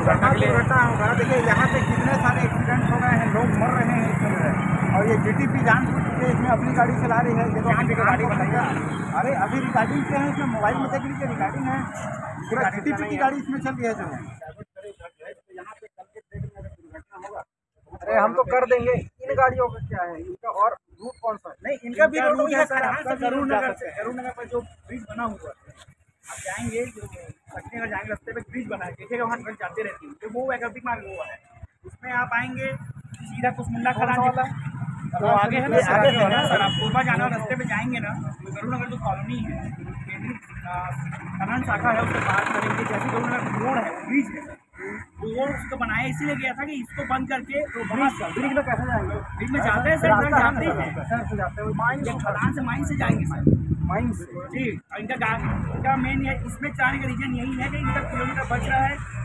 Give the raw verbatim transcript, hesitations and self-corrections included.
दुर्घटना दुर्घटना होगा। देखिए यहाँ पे कितने सारे एक्सीडेंट हो गए हैं, लोग मर रहे हैं इसमें, और ये जीटीपी जानबूझ के इसमें अपनी गाड़ी चला रही है। देखो गाड़ी बताइए, अरे अभी रिकॉर्डिंग पे है, इसमें मोबाइल में देख लीजिए रिकॉर्डिंग है, पूरा जीटीपी की गाड़ी इसमें चल रही है जो। यहाँ पे कल के डेट में अगर दुर्घटना होगा, अरे हम तो कर देंगे। इन गाड़ियों का क्या है, इनका और रूट कौन सा है? नहीं, इनका भी रूट है सर। आपका करूर नगर से, करूर नगर पर जो ब्रिज बना हुआ है, आप जाएंगे जो पटने जाएंगे, रास्ते पे ब्रिज बना है, देखिएगा वहाँ ट्रक जाते रहती है, तो वो वैकल्पिक मार्ग वो है। उसमें आप आएंगे सीधा कुसमुंडा खड़ा वाला, तो आगे है ना, आगे है ना सर। आप कोरबा जाना रास्ते में जाएंगे ना, तो करूर नगर जो कॉलोनी है, केंद्रीय खनन शाखा है, उसके पास करेंगे। जैसे करूर नगर रोड है, ब्रिज है, वो उसको बनाया इसीलिए गया था कि इसको बंद करके तो ब्रिज में कैसे जाएंगे? ब्रिज में जाते हैं सर, सर जाते हैं, सर से जाते हैं, माइन खदान से माइन से जाएंगे सर, माइन से जी। और इनका इनका मेन इसमें जाने का रीजन यही है कि इनका किलोमीटर बच रहा है।